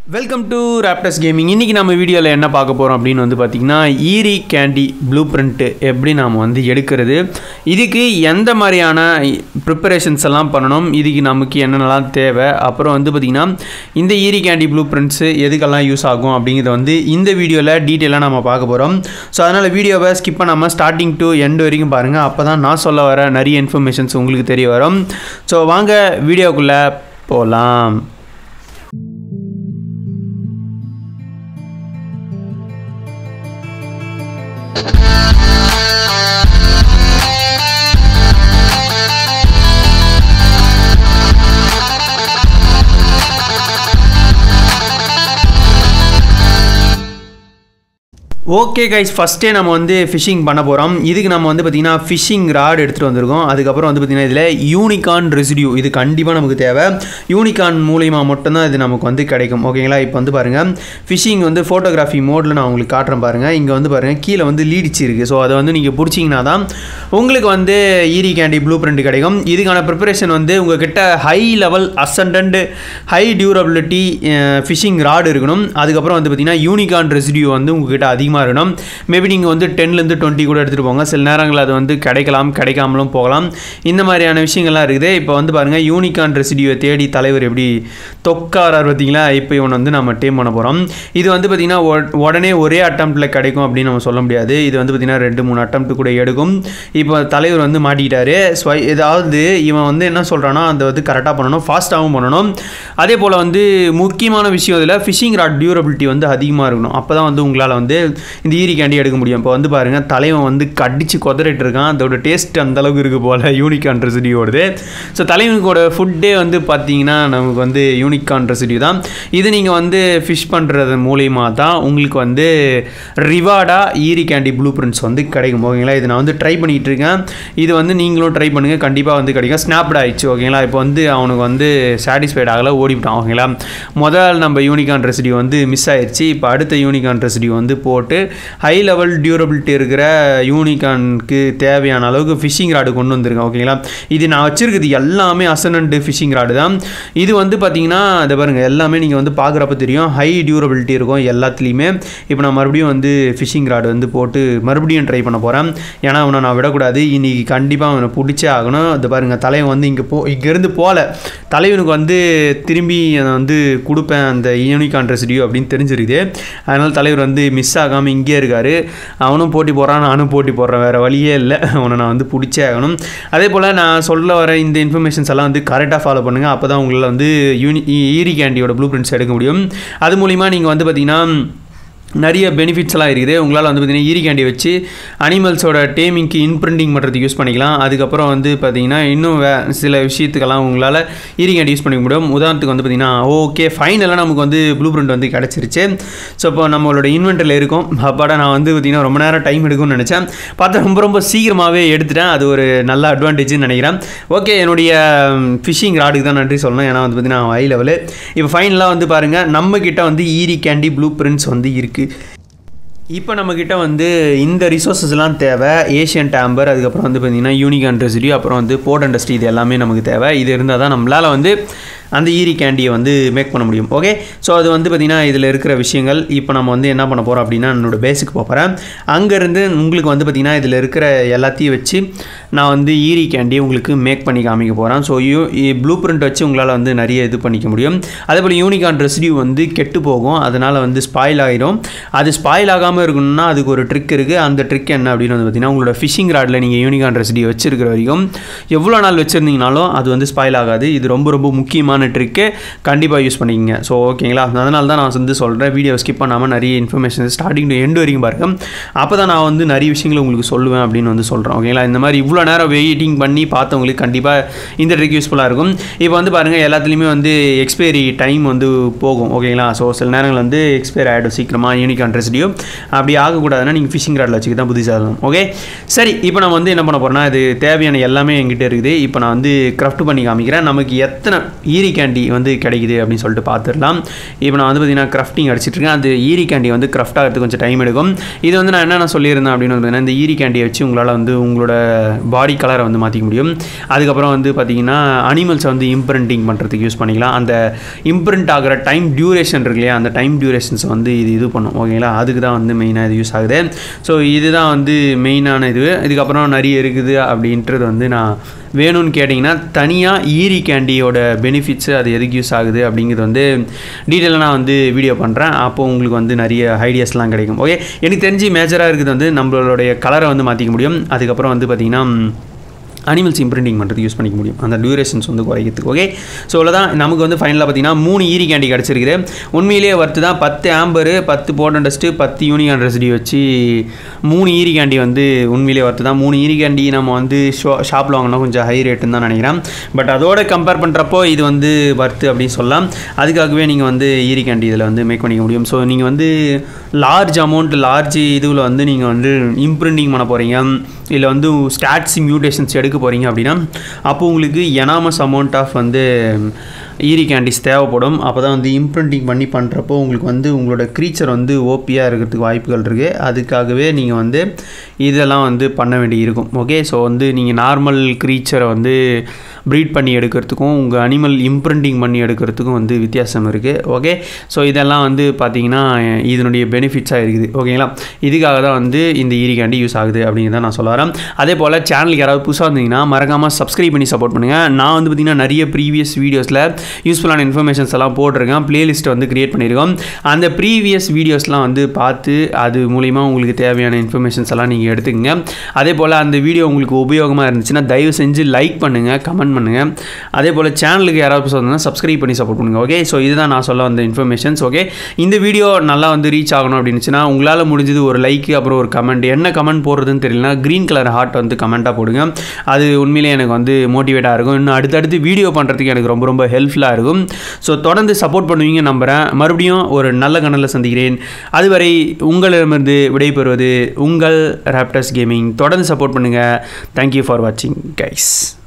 Welcome to Raptors gaming. இன்றைக்கி நம்ம வீடியோவில் என்ன பார்க்க போகிறோம் அப்படின்னு வந்து பார்த்திங்கன்னா ஈரி கேண்டி ப்ளூ பிரிண்ட்டு எப்படி நாம் வந்து எடுக்கிறது, இதுக்கு எந்த மாதிரியான ப்ரிப்பரேஷன்ஸ் எல்லாம் பண்ணணும், இதுக்கு நமக்கு என்னென்னலாம் தேவை, அப்புறம் வந்து பார்த்திங்கன்னா இந்த ஈரி கேண்டி ப்ளூ பிரிண்ட்ஸு எதுக்கெல்லாம் யூஸ் ஆகும் அப்படிங்கிறத வந்து இந்த வீடியோவில் டீட்டெயிலாக நம்ம பார்க்க போகிறோம். ஸோ அதனால் வீடியோவை ஸ்கிப் பண்ணாமல் ஸ்டார்டிங் டு எண்ட் வரைக்கும் பாருங்கள். அப்போ தான் நான் சொல்ல வர நிறைய இன்ஃபர்மேஷன்ஸ் உங்களுக்கு தெரிய வரும். ஸோ வாங்க வீடியோக்குள்ளே போகலாம். ஓகே கைஸ், ஃபஸ்ட்டே நம்ம வந்து ஃபிஷிங் பண்ண போகிறோம். இதுக்கு நம்ம வந்து பார்த்திங்கன்னா ஃபிஷிங் ராட் எடுத்துகிட்டு வந்திருக்கோம். அதுக்கப்புறம் வந்து பார்த்திங்கன்னா இதில் யூனிகார்ன் ரெசிடியூ இது கண்டிப்பாக நமக்கு தேவை. யூனிகார்ன் மூலிமா மட்டும்தான் இது நமக்கு வந்து கிடைக்கும். ஓகேங்களா, இப்போ வந்து பாருங்கள் ஃபிஷிங் வந்து ஃபோட்டோகிராஃபி மோடில் நான் உங்களுக்கு காட்டுறேன் பாருங்கள். இங்கே வந்து பாருங்கள் கீழே வந்து லீடிச்சு இருக்குது. ஸோ அதை வந்து நீங்கள் பிடிச்சிங்கன்னா தான் உங்களுக்கு வந்து ஈரி கேண்டி ப்ளூ பிரிண்ட் கிடைக்கும். இதுக்கான ப்ரிப்பரேஷன் வந்து உங்கள்கிட்ட high level ascendant high durability fishing rod இருக்கணும். அதுக்கப்புறம் வந்து பார்த்திங்கன்னா யூனிகார்ன் ரெசிடியூ வந்து உங்கள்கிட்ட அதிகமாக இருக்கணும். மேபி நீங்கள் வந்து 10லேருந்து 20 கூட எடுத்துகிட்டு போங்க. சில நேரங்களில் அது வந்து கிடைக்கலாம், கிடைக்காமலும் போகலாம். இந்த மாதிரியான விஷயங்கள்லாம் இருக்குது. இப்போ வந்து பாருங்கள் யூனிகார்ன் ரெசிடியூவை தேடி தலைவர் எப்படி தொக்காரார் பார்த்தீங்களா. இப்போ இவன் வந்து நம்ம டீம் பண்ண போகிறோம். இது வந்து பார்த்திங்கன்னா உடனே ஒரே அட்டம்ப்டில் கிடைக்கும் அப்படின்னு நம்ம சொல்ல முடியாது. இது வந்து பார்த்திங்கன்னா 2-3 அட்டம்ப்ட் கூட எடுக்கும். இப்போ தலைவர் வந்து மாட்டிக்கிட்டாரு. ஏதாவது இவன் வந்து என்ன சொல்கிறான்னா அந்த வந்து கரெக்டாக பண்ணணும், ஃபாஸ்ட்டாகவும் பண்ணணும். அதே போல் வந்து முக்கியமான விஷயம் இதில் ஃபிஷிங் ராட் டியூரபிலிட்டி வந்து அதிகமாக இருக்கணும். அப்போ தான் வந்து உங்களால் வந்து இந்த ஈரி கேண்டி எடுக்க முடியும். இப்போ வந்து பாருங்கள் தலைவன் வந்து கடிச்சு கொதறிட்டு இருக்கான். அதோட டேஸ்ட் அந்தளவுக்கு இருக்குது போல் யூனிகார்ன் ரெசிடியூவோடது. ஸோ தலைவனுக்கோட ஃபுட்டே வந்து பார்த்தீங்கன்னா நமக்கு வந்து யூனிகார்ன் ரெசிடியூ தான். இது நீங்கள் வந்து ஃபிஷ் பண்ணுறது மூலியமாக தான் உங்களுக்கு வந்து ரிவார்டாக ஈரி கேண்டி ப்ளூ பிரிண்ட்ஸ் வந்து கிடைக்கும். ஓகேங்களா, இது நான் வந்து ட்ரை பண்ணிகிட்டு இருக்கேன். இது வந்து நீங்களும் ட்ரை பண்ணுங்கள், கண்டிப்பாக வந்து கிடைக்கும். ஸ்னாப்ட் ஆகிடுச்சு. ஓகேங்களா, இப்போ வந்து அவனுக்கு வந்து சாட்டிஸ்ஃபைட் ஆகலை, ஓடிவிட்டான். ஓகேங்களா, முதல் நம்ம யூனிகார்ன் ரெசிடியூ வந்து மிஸ் ஆயிடுச்சு. இப்போ அடுத்த யூனிகார்ன் ரெசிடியூ வந்து போட்டு ஹை லெவல் டியூரபிலிட்டி இருக்கிற யூனிகார்னுக்கு தேவையான அளவுக்கு ஃபிஷிங் ராடு கொண்டு வந்திருக்கேன். ஓகேங்களா, இது நான் வச்சுருக்குது எல்லாமே அசனண்ட் ஃபிஷிங் ராடு தான். இது வந்து பார்த்திங்கன்னா அதை பாருங்கள் எல்லாமே நீங்கள் வந்து பார்க்குறப்ப தெரியும் ஹை டியூரபிலிட்டி இருக்கும் எல்லாத்துலேயுமே. இப்போ நான் மறுபடியும் வந்து ஃபிஷிங் ராடு வந்து போட்டு மறுபடியும் ட்ரை பண்ண போகிறேன். ஏன்னா அவனை நான் விடக்கூடாது, இன்றைக்கி கண்டிப்பாக அவனை பிடிச்சே ஆகணும். அது பாருங்கள் தலைவன் வந்து இங்கேருந்து போகல, தலைவனுக்கு வந்து திரும்பி அதை வந்து கொடுப்பேன் அந்த யூனிகார்ன் ரெசிடியூ அப்படின்னு தெரிஞ்சிருக்குது. அதனால் தலைவர் வந்து மிஸ் ஆகாமல் இங்கே இருக்கார். அவனும் போட்டி போடுறான், நானும் போட்டி போடுறேன், வேறு வழியே இல்லை. அவனை நான் வந்து பிடிச்சே ஆகணும். அதே போல் நான் சொல்ல வர இந்த இன்ஃபர்மேஷன்ஸ் எல்லாம் வந்து கரெக்டாக ஃபாலோ பண்ணுங்கள். அப்போ தான் உங்களால் வந்து ஈரி கேண்டியோட ப்ளூ பிரிண்ட்ஸ் எடுக்க முடியும். அது மூலிமா நீங்கள் வந்து பார்த்திங்கன்னா நிறைய பெனிஃபிட்ஸ்லாம் இருக்குது. உங்களால் வந்து பார்த்திங்கன்னா ஈரி கேண்டி வச்சு அனிமல்ஸோட டேமிங்க்கு இன்பிரிண்டிங் பண்ணுறதுக்கு யூஸ் பண்ணிக்கலாம். அதுக்கப்புறம் வந்து பார்த்திங்கன்னா இன்னும் சில விஷயத்துக்கெல்லாம் உங்களால் ஈரி கேண்டி யூஸ் பண்ணிக்க முடியும். உதாரணத்துக்கு வந்து பார்த்திங்கன்னா ஓகே ஃபைனலாக நமக்கு வந்து ப்ளூ பிரிண்ட் வந்து கிடச்சிருச்சு. ஸோ இப்போ நம்மளோட இன்வென்டரியில் இருக்கும். அப்பாடா நான் வந்து பார்த்திங்கன்னா ரொம்ப நேரம் டைம் எடுக்கும்னு நினச்சேன், பார்த்தா ரொம்ப சீக்கிரமாகவே எடுத்துட்டேன். அது ஒரு நல்ல அட்வான்டேஜ்னு நினைக்கிறேன். ஓகே, என்னுடைய ஃபிஷிங் ராடுக்கு தான் நன்றி சொல்லணும். ஏன்னா வந்து பார்த்திங்கன்னா ஹை லெவலு. இப்போ ஃபைனலாக வந்து பாருங்கள் நம்மக்கிட்ட வந்து ஈரி கேண்டி ப்ளூ பிரிண்ட்ஸ் வந்து இருக்குது. இப்போ நம்மக்கிட்ட வந்து இந்த ரிசோர்ஸஸ்லாம் தேவை. ஏஷியன் ஆம்பர், அதுக்கப்புறம் வந்து பார்த்திங்கன்னா யூனிகார்ன் ரெசிடியூ, அப்புறம் வந்து போர்ட் இண்டஸ்ட்ரி, இது எல்லாமே நமக்கு தேவை. இது இருந்தால் தான் நம்மளால் வந்து அந்த ஈரி கேண்டியை வந்து மேக் பண்ண முடியும். ஓகே, ஸோ அது வந்து பார்த்திங்கன்னா இதில் இருக்கிற விஷயங்கள். இப்போ நம்ம வந்து என்ன பண்ண போகிறோம் அப்படின்னா என்னோடய பேஸுக்கு போகிறேன். அங்கேருந்து உங்களுக்கு வந்து பார்த்திங்கன்னா இதில் இருக்கிற எல்லாத்தையும் வச்சு நான் வந்து ஈரி கேண்டியை உங்களுக்கு மேக் பண்ணி காமிக்க போகிறேன். ஸோ ப்ளூ பிரிண்ட் வச்சு உங்களால் வந்து நிறைய இது பண்ணிக்க முடியும். அதே போல் யூனிகார்ன் ரெசிடியூ வந்து கெட்டு போகும், அதனால் வந்து ஸ்பாயில் ஆகிடும். அது ஸ்பாயில் ஆகாமல் இருக்கணும்னா அதுக்கு ஒரு ட்ரிக் இருக்குது. அந்த ட்ரிக் என்ன அப்படின்னு வந்து பார்த்திங்கன்னா உங்களோட ஃபிஷிங் ராடில் நீங்கள் யூனிகார்ன் ரெசிடியூ வச்சுருக்கிற வரைக்கும் எவ்வளோ நாள் வச்சுருந்தீங்கனாலும் அது வந்து ஸ்பாயில் ஆகாது. இது ரொம்ப முக்கியமான ட்ரிக்கு, கண்டிப்பாக யூஸ் பண்ணிக்கங்க. ஸோ ஓகேங்களா, அதனால தான் நான் வந்து சொல்கிறேன் வீடியோ ஸ்கிப் பண்ணாமல் நிறைய இன்ஃபர்மேஷன் ஸ்டார்டிங் டு எண்டு வரைக்கும் பாருங்கள். அப்போ தான் நான் வந்து நிறைய விஷயங்களை உங்களுக்கு சொல்லுவேன் அப்படின்னு வந்து சொல்கிறேன். ஓகேங்களா, இந்த மாதிரி இவ்வளோ நேரம் வெயிட்டிங் பண்ணி பார்த்தவங்களுக்கு கண்டிப்பாக இந்த ட்ரிக் யூஸ்ஃபுல்லாக இருக்கும். இப்போ வந்து பாருங்கள் எல்லாத்துலேயுமே வந்து எக்ஸ்பைரி டைம் வந்து போகும். ஓகேங்களா, ஸோ சில நேரங்கள் வந்து எக்ஸ்பைரி ஆகிடும் சீக்கிரமாக யூனிகார்ன் ரெசிடியூ. அப்படி ஆகக்கூடாதுன்னா நீங்கள் ஃபிஷிங் ராடில் வச்சுக்க தான் புதுசாக இருக்கும். ஓகே சரி, இப்போ நான் வந்து என்ன பண்ண போகிறேன்னா இது தேவையான எல்லாமே என்கிட்ட இருக்குது. இப்போ நான் வந்து கிராஃப்ட் பண்ணி காமிக்கிறேன். நமக்கு எத்தனை ஈரி ஈரி கேண்டி வந்து கிடைக்குது அப்படின்னு சொல்லிட்டு பார்த்துடலாம். இப்போ நான் வந்து பார்த்தீங்கன்னா கிராஃப்டிங் அடிச்சிட்ருக்கேன். அது ஈரி கேண்டி வந்து கிராஃப்ட் ஆகிறதுக்கு கொஞ்சம் டைம் எடுக்கும். இது வந்து நான் என்னென்ன சொல்லியிருந்தேன் அப்படின்னு வந்து பார்த்தீங்கன்னா, இந்த ஈரி கேண்டியை வச்சு உங்களால் வந்து உங்களோட பாடி கலரை வந்து மாற்றிக்க முடியும். அதுக்கப்புறம் வந்து பார்த்தீங்கன்னா அனிமல்ஸை வந்து இம்ப்ரிண்டிங் பண்ணுறதுக்கு யூஸ் பண்ணிக்கலாம். அந்த இம்ப்ரிண்ட் ஆகிற டைம் டியூரேஷன் இருக்கு இல்லையா, அந்த டைம் டியூரேஷன்ஸை வந்து இது பண்ணும். ஓகேங்களா, அதுக்கு தான் வந்து மெயினாக இது யூஸ் ஆகுது. ஸோ இதுதான் வந்து மெயினான இதுக்கப்புறம் நிறைய இருக்குது அப்படின்றது வந்து நான் வேணும்னு கேட்டிங்கன்னா தனியாக ஈரி கேண்டியோட பெனிஃபிட்ஸு அது எதுக்கு யூஸ் ஆகுது அப்படிங்கிறது வந்து டீட்டெயிலாக நான் வந்து வீடியோ பண்ணுறேன். அப்போது உங்களுக்கு வந்து நிறைய ஐடியாஸ்லாம் கிடைக்கும். ஓகே, எனக்கு தெரிஞ்சு மேஜராக இருக்குது வந்து நம்மளுடைய கலரை வந்து மாற்றிக்க முடியும். அதுக்கப்புறம் வந்து பார்த்திங்கன்னா அனிமல்ஸ் இம்ப்ரிண்டிங் பண்ணுறதுக்கு யூஸ் பண்ணிக்க முடியும், அந்த டியூரேஷன்ஸ் வந்து குறைக்கிறதுக்கு. ஓகே, ஸோ அவ்வளோதான். நமக்கு வந்து ஃபைனலாக பார்த்தீங்கன்னா 3 ஈரி கேண்டி கிடச்சிருக்குது. உண்மையிலேயே வர்த்து தான். 10 ஆம்பரு, 10 போர்டன் டஸ்ட்டு, 10 யூனிகான் ரெசிடியூ வச்சு 3 ஈரி கேண்டி வந்து உண்மையிலேயே வர்த்து தான். 3 ஈரி கேண்டி நம்ம வந்து ஷாப்பில் வாங்கினா கொஞ்சம் ஹை ரேட்டுன்னு தான் நினைக்கிறேன். பட் அதோட கம்பேர் பண்ணுறப்போ இது வந்து வர்த்து அப்படின்னு சொல்லலாம். அதுக்காகவே நீங்கள் வந்து ஈரி கேண்டி இதில் வந்து மேக் பண்ணிக்க முடியும். ஸோ நீங்கள் வந்து லார்ஜ் அமௌண்ட் லார்ஜ் இதுவில் வந்து நீங்கள் வந்து இம்ப்ரிண்டிங் பண்ண போகிறீங்க, இல்லை வந்து ஸ்டாட்ஸ் மியூட்டேஷன்ஸ் எடுக்க போகிறீங்க அப்படின்னா அப்போ உங்களுக்கு எனாமஸ் அமௌண்ட் ஆஃப் வந்து ஈரி கேண்டிஸ் தேவைப்படும். அப்போ தான் வந்து இம்ப்ரிண்டிங் பண்ணி பண்ணுறப்போ உங்களுக்கு வந்து உங்களோட க்ரீச்சர் வந்து ஓபியாக இருக்கிறதுக்கு வாய்ப்புகள் இருக்குது. அதுக்காகவே நீங்கள் வந்து இதெல்லாம் வந்து பண்ண வேண்டி இருக்கும். ஓகே, ஸோ வந்து நீங்கள் நார்மல் க்ரீச்சரை வந்து ப்ரீட் பண்ணி எடுக்கிறதுக்கும் உங்கள் அனிமல் இம்ப்ரிண்டிங் பண்ணி எடுக்கிறதுக்கும் வந்து வித்தியாசம் இருக்குது. ஓகே, ஸோ இதெல்லாம் வந்து பார்த்திங்கன்னா இதனுடைய பெனிஃபிட்ஸாக இருக்குது. ஓகேங்களா, இதுக்காக தான் வந்து இந்த ஈரி கேண்டி யூஸ் ஆகுது அப்படிங்கிறத நான் சொல்ல வரேன். அதே போல் சேனலுக்கு யாராவது புதுசாக இருந்தீங்கன்னா மறக்காமல் சப்ஸ்கிரைப் பண்ணி சப்போர்ட் பண்ணுங்கள். நான் வந்து பார்த்திங்கன்னா நிறைய ப்ரீவியஸ் வீடியோஸில் யூஸ்ஃபுல்லான இன்ஃபர்மேஷன்ஸ் எல்லாம் போட்டிருக்கேன், பிளேலிஸ்ட்டை வந்து க்ரியேட் பண்ணியிருக்கோம். அந்த ப்ரீவியஸ் வீடியோஸ்லாம் வந்து பார்த்து அது மூலிமா உங்களுக்கு தேவையான இன்ஃபர்மேஷன்ஸ் எல்லாம் நீங்கள் எடுத்துக்கங்க. அதே போல் அந்த வீடியோ உங்களுக்கு உபயோகமாக இருந்துச்சுன்னா தயவு செஞ்சு லைக் பண்ணுங்கள், கமெண்ட் பண்ணுங்கள். அதே போல் சேனலுக்கு யாராவது சொன்னீங்கன்னா சப்ஸ்கிரைப் பண்ணி சப்போர்ட் பண்ணுங்கள். ஓகே, ஸோ இதுதான் நான் சொல்ல வந்த இன்ஃபர்மேஷன்ஸ். ஓகே, இந்த வீடியோ நல்லா வந்து ரீச் ஆகணும் அப்படின்னுச்சுன்னா உங்களால் முடிஞ்சது ஒரு லைக், அப்புறம் ஒரு கமெண்ட். என்ன கமெண்ட் போடுறதுன்னு தெரியலனா க்ரீன் கலர் ஹார்ட் வந்து கமெண்ட்டாக போடுங்க. அது உண்மையிலே எனக்கு வந்து மோட்டிவேட்டாக இருக்கும். இன்னும் அடுத்தடுத்து வீடியோ பண்ணுறதுக்கு எனக்கு ரொம்ப ரொம்ப ஹெல்ப்ஃபுல்லாக இருக்கும். ஸோ தொடர்ந்து சப்போர்ட் பண்ணுவீங்க நம்புகிறேன். மறுபடியும் ஒரு நல்ல கனலில் சந்திக்கிறேன். அதுவரை உங்களிடமிருந்து விடைபெறுவது உங்கள் ராப்டர்ஸ் கேமிங். தொடர்ந்து சப்போர்ட் பண்ணுங்கள். தேங்க்யூ ஃபார் வாட்சிங் கைஸ்.